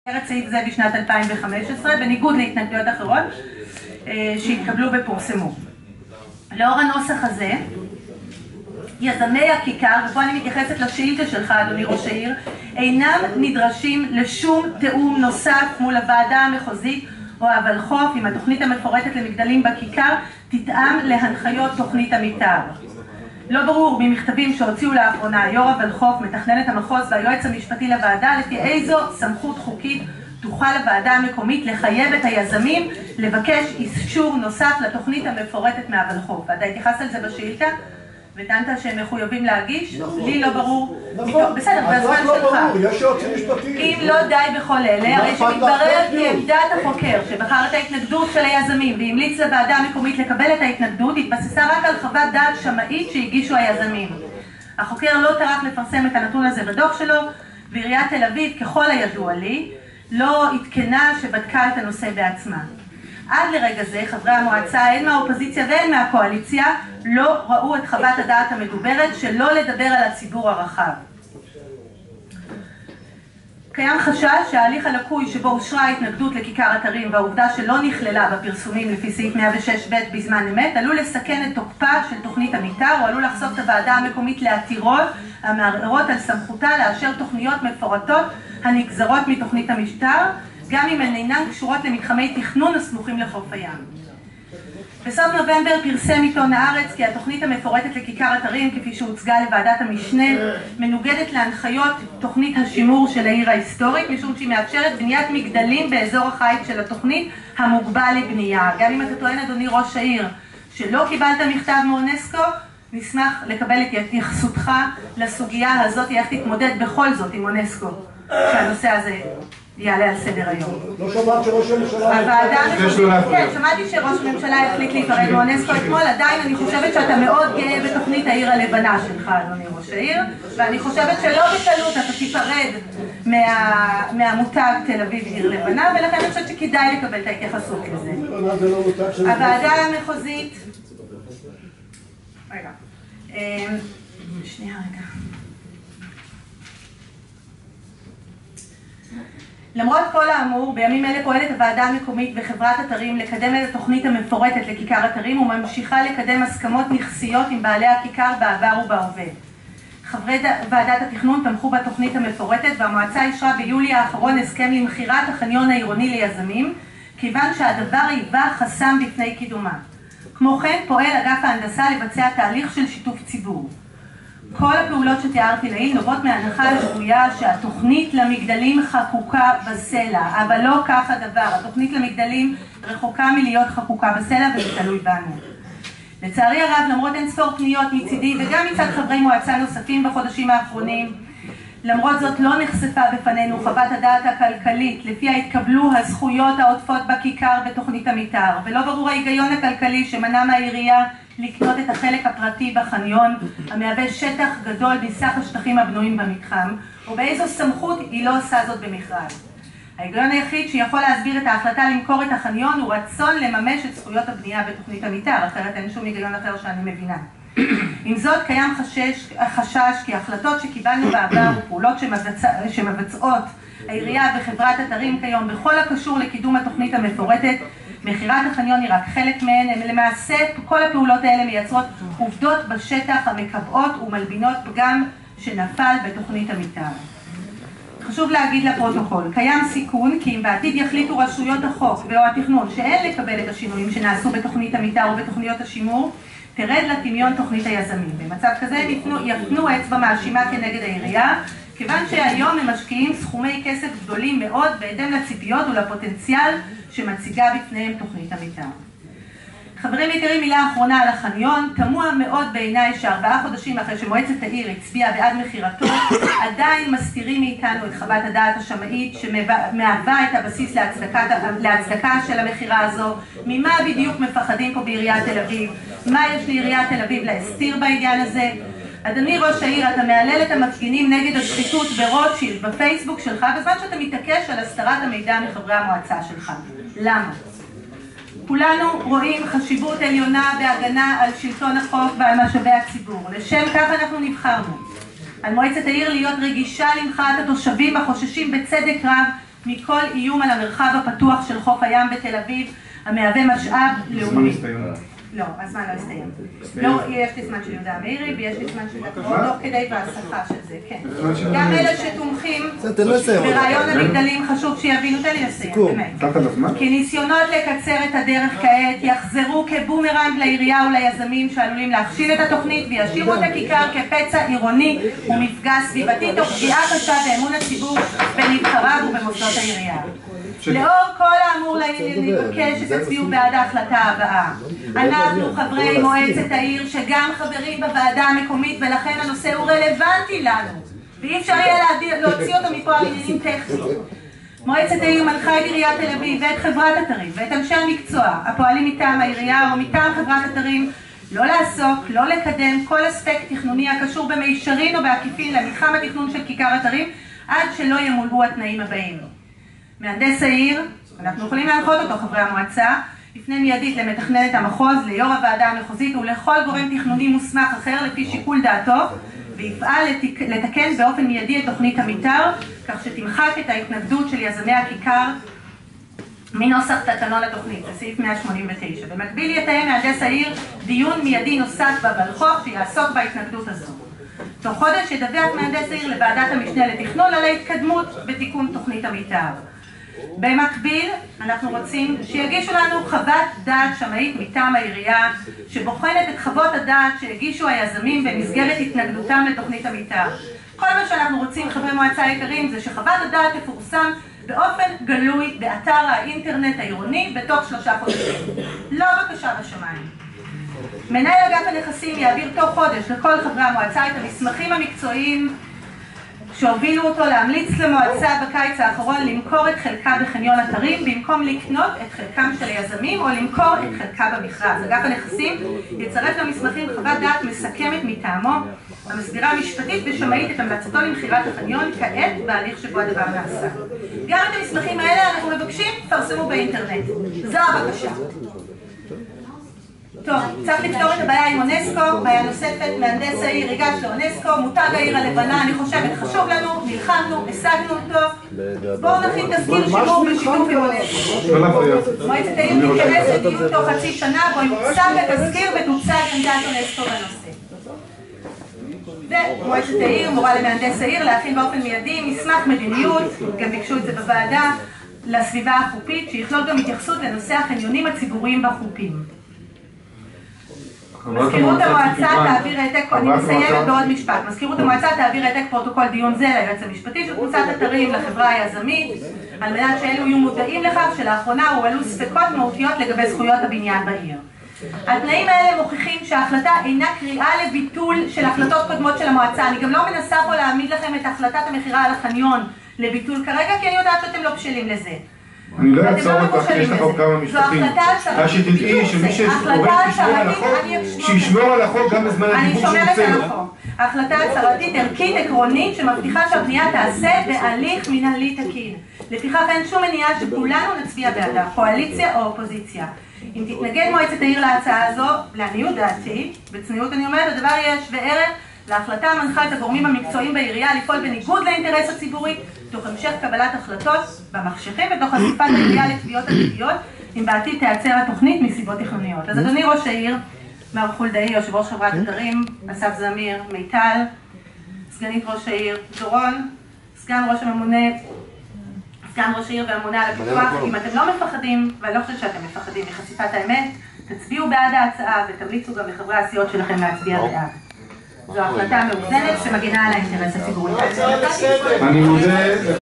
סעיף זה בשנת 2015, בניגוד להתנגדויות אחרות שהתקבלו ופורסמו. לאור הנוסח הזה, יזמי הכיכר, ופה אני מתייחסת לשאילתה שלך אדוני ראש העיר, אינם נדרשים לשום תיאום נוסף מול הוועדה המחוזית או הוולחו"ף אם התוכנית המפורטת למגדלים בכיכר תתאם להנחיות תוכנית המתאר. לא ברור ממכתבים שהוציאו לאחרונה יו"ר הוולחו"ף, מתכננת המחוז והיועץ המשפטי לוועדה לפי איזו סמכות חוקית תוכל הוועדה המקומית לחייב את היזמים לבקש אישור נוסף לתוכנית המפורטת מהוולחו"ף. ואתה התייחסת על זה בשאילתה וטענת שהם מחויבים להגיש? לי לא ברור. בסדר, בזמן שלך. אם לא די בכל אלה, הרי שמתברר כי עמדת החוקר שבחר את ההתנגדות של היזמים והמליץ לוועדה המקומית לקבל את ההתנגדות התבססה רק על חוות דעת שמאית שהגישו היזמים. החוקר לא טרח לפרסם את הנתון הזה בדוח שלו, ועיריית תל אביב, ככל הידוע לי, לא עדכנה שבדקה את הנושא בעצמה. עד לרגע זה חברי המועצה, הן מהאופוזיציה והן מהקואליציה, לא ראו את חוות הדעת המדוברת, שלא לדבר על הציבור הרחב. קיים חשש שההליך הלקוי שבו אושרה ההתנגדות לכיכר אתרים והעובדה שלא נכללה בפרסומים לפי סעיף 106ב בזמן אמת, עלול לסכן את תוקפה של תוכנית המתאר, או עלול לחשוף את הוועדה המקומית לעתירות המערערות על סמכותה לאשר תוכניות מפורטות הנגזרות מתוכנית המתאר, גם אם הן אינן קשורות למתחמי תכנון הסמוכים לחוף הים. בסוף נובמבר פרסם עיתון הארץ כי התוכנית המפורטת לכיכר אתרים כפי שהוצגה לוועדת המשנה מנוגדת להנחיות תוכנית השימור של העיר ההיסטורית, משום שהיא מאפשרת בניית מגדלים באזור החיץ של התוכנית המוגבל לבנייה. גם אם אתה טוען אדוני ראש העיר שלא קיבלת מכתב מאונסקו, נשמח לקבל את התייחסותך לסוגיה הזאת, איך תתמודד בכל זאת עם אונסקו שהנושא הזה יעלה על סדר היום. לא שמעת שראש הממשלה... כן, שמעתי שראש הממשלה החליט להיפרד מאונסקו אתמול, עדיין אני חושבת שאתה מאוד גאה בתוכנית העיר הלבנה שלך, אדוני ראש העיר, ואני חושבת שלא בקלות אתה תיפרד מהמותג תל אביב עיר לבנה, ולכן אני חושבת שכדאי לקבל את ההתייחסות לזה. הוועדה המחוזית... רגע. שנייה רגע. למרות כל האמור, בימים אלה פועלת הוועדה המקומית וחברת אתרים לקדם את התוכנית המפורטת לכיכר אתרים וממשיכה לקדם הסכמות נכסיות עם בעלי הכיכר בעבר ובהווה. חברי ועדת התכנון תמכו בתוכנית המפורטת והמועצה אישרה ביולי האחרון הסכם למכירת החניון העירוני ליזמים, כיוון שהדבר היווה חסם בפני קידומה. כמו כן פועל אגף ההנדסה לבצע תהליך של שיתוף ציבור. כל הפעולות שתיארתי לעיל נובעות מההנחה השגויה שהתוכנית למגדלים חקוקה בסלע, אבל לא כך הדבר. התוכנית למגדלים רחוקה מלהיות חקוקה בסלע וזה תלוי בנו. לצערי הרב, למרות אין ספור פניות מצידי וגם מצד חברי מועצה נוספים בחודשים האחרונים, למרות זאת לא נחשפה בפנינו חוות הדעת הכלכלית לפיה התקבלו הזכויות העודפות בכיכר בתוכנית המתאר, ולא ברור ההיגיון הכלכלי שמנע מהעירייה לקנות את החלק הפרטי בחניון המהווה שטח גדול מסך השטחים הבנויים במתחם, ובאיזו סמכות היא לא עושה זאת במכרז. ההיגיון היחיד שיכול להסביר את ההחלטה למכור את החניון הוא רצון לממש את זכויות הבנייה בתוכנית המתאר, אחרת אין שום היגיון אחר שאני מבינה. עם זאת קיים חשש כי החלטות שקיבלנו בעבר ופעולות שמבצעות העירייה וחברת אתרים כיום בכל הקשור לקידום התוכנית המפורטת, מכירת החניון היא רק חלק מהן. הם למעשה כל הפעולות האלה מייצרות עובדות בשטח המקבעות ומלבינות פגם שנפל בתוכנית המתאר. חשוב להגיד לפרוטוקול, קיים סיכון כי אם בעתיד יחליטו רשויות החוק ואו התכנון שאין לקבל את השינויים שנעשו בתוכנית המתאר ובתוכניות השימור, תרד לטמיון תוכנית היזמים. במצב כזה יפנו אצבע מאשימה כנגד העירייה, כיוון שהיום הם משקיעים סכומי כסף גדולים מאוד בהתאם לציפיות ולפוטנציאל שמציגה בפניהם תוכנית המתאר. חברים יקרים, מילה אחרונה על החניון. תמוה מאוד בעיניי ש4 חודשים אחרי שמועצת העיר הצביעה בעד מחירתו, עדיין מסתירים מאיתנו את חוות הדעת השמאית שמהווה את הבסיס להצדקה של המחירה הזו. ממה בדיוק מפחדים פה בעיריית תל אביב? מה יש לעיריית תל אביב להסתיר בעניין הזה? אדוני ראש העיר, אתה מעלל את המפגינים נגד השחיתות ברוטשילד בפייסבוק שלך בזמן שאתה מתעקש על הסתרת המידע מחברי המועצה שלך. למה? כולנו רואים חשיבות עליונה בהגנה על שלטון החוק ועל משאבי הציבור. לשם כך אנחנו נבחרנו. על מועצת העיר להיות רגישה למחאת התושבים החוששים בצדק רב מכל איום על המרחב הפתוח של חוף הים בתל אביב, המהווה משאב לאומי. לא, הזמן לא הסתיים. לא, יש לי זמן של יהודה מאירי ויש לי זמן של דקות תוך כדי וההצלחה של זה, כן. גם אלה שתומכים ברעיון המגדלים חשוב שיבינו, תן לי לסיים, באמת. כי ניסיונות לקצר את הדרך כעת יחזרו כבומרנג לעירייה וליזמים שעלולים להכשיל את התוכנית וישאירו את הכיכר כפצע עירוני ומפגע סביבתי תוך פגיעה קשה באמון הציבור בנבחריו ובמוסדות העירייה. לאור כל האמור לעיל נבקש שתצביעו בעד ההחלטה הבאה. אנחנו חברי מועצת העיר שגם חברים בוועדה המקומית ולכן הנושא הוא רלוונטי לנו ואי אפשר יהיה להוציא אותו מפה על עניינים טכניים. מועצת העיר מנחה את עיריית תל אביב ואת חברת אתרים ואת אנשי המקצוע הפועלים מטעם העירייה או מטעם חברת אתרים לא לעסוק, לא לקדם כל אספקט תכנוני הקשור במישרין או בעקיפין למתחם התכנון של כיכר אתרים עד שלא ימולאו התנאים הבאים. מהנדס העיר, אנחנו יכולים להנחות אותו חברי המועצה, יפנה מיידית למתכננת המחוז, ליו"ר הוועדה המחוזית ולכל גורם תכנוני מוסמך אחר לפי שיקול דעתו ויפעל לתקן באופן מיידי את תוכנית המתאר כך שתמחק את ההתנגדות של יזמי הכיכר מנוסח תקנון התוכנית, זה סעיף 189. במקביל יתאם מהנדס העיר דיון מיידי נוסף בוולחו"ף שיעסוק בהתנגדות הזו. תוך חודש ידווח מהנדס העיר לוועדת המשנה לתכנון על ההתקדמות בתיקון תוכנית המתאר. במקביל, אנחנו רוצים שיגישו לנו חוות דעת שמאית מטעם העירייה שבוחנת את חוות הדעת שהגישו היזמים במסגרת התנגדותם לתוכנית המתאר. כל מה שאנחנו רוצים, חברי מועצה יקרים, זה שחוות הדעת תפורסם באופן גלוי באתר האינטרנט העירוני בתוך 3 חודשים. לא בקשה בשמיים. מנהל אגף הנכסים יעביר תוך חודש לכל חברי המועצה את המסמכים המקצועיים שהובילו אותו להמליץ למועצה בקיץ האחרון למכור את חלקה בחניון אתרים במקום לקנות את חלקם של היזמים או למכור את חלקה במכרז. אגף הנכסים יצרף למסמכים חוות דעת מסכמת מטעמו המסבירה משפטית ושמאית את המלצתו למכירת החניון כעת בהליך שבו הדבר נעשה. גם את המסמכים האלה אנחנו מבקשים תפרסמו באינטרנט. זו הבקשה. טוב, צריך לפתור את הבעיה עם אונסקו, בעיה נוספת, מהנדס העיר ייגש לאונסקו, מותג העיר הלבנה, אני חושבת חשוב לנו, נלחמנו, השגנו אותו, בואו נכין תזכיר שימור בשיתוף עם אונסקו. מועצת העיר תיכנס לדיון תוך חצי שנה, בו יוצג התזכיר ותוצג עמדת אונסקו בנושא. ומועצת העיר מורה למהנדס העיר להכין באופן מיידי מסמך מדיניות, גם ביקשו את זה בוועדה, לסביבה החופית, שיכלול גם התייחסות לנושא החניונים הציבוריים בחופים. מזכירות המועצה תעביר העתק, אני מסיימת בעוד משפט, מזכירות המועצה תעביר העתק פרוטוקול דיון זה ליועץ המשפטי של קבוצת אתרים לחברה היזמית, על מנת שאלו יהיו מודעים לכך שלאחרונה הועלו ספקות מהותיות לגבי זכויות הבניין בעיר. התנאים האלה מוכיחים שההחלטה אינה קריאה לביטול של החלטות קודמות של המועצה. אני גם לא מנסה פה להעמיד לכם את החלטת המכירה על החניון לביטול כרגע, כי אני יודעת שאתם לא בשלים לזה. אני לא אעצור אותך, יש לך עוד כמה משפטים. אז שתדעי שמי שעובד לשמור על החוק, שישמור על החוק גם בזמן הדיבור שיוצא לו. ההחלטה הצהרתית ערכית עקרונית שמבטיחה שהבנייה תעשה בהליך מנהלי תקין. לפיכך אין שום מניעה שכולנו נצביע בעדה, קואליציה או אופוזיציה. אם תתנגד מועצת העיר להצעה הזו, לעניות דעתי, בצניעות אני אומרת, הדבר יהיה שווה ערך להחלטה המנחה את הגורמים המקצועיים בעירייה לפעול בניגוד לאינטרס הציבורי, תוך המשך קבלת החלטות במחשכים ותוך חשיפת העירייה לתביעות עתידיות, אם בעתיד תיעצר התוכנית מסיבות תכנוניות. אז אדוני ראש העיר, מר חולדאי, יושב ראש חברת אתרים, אסף זמיר, מיטל, סגנית ראש העיר, דורון, סגן ראש העיר והממונה על הפיתוח, אם אתם לא מפחדים, ואני לא חושבת שאתם מפחדים מחשיפת האמת, תצביעו בעד ההצעה ותמליצו גם לחברי הסיעות שלכם להצביע בעד. זו החלטה מאוזנת שמגינה על האינטרס הציבורי. אני מודה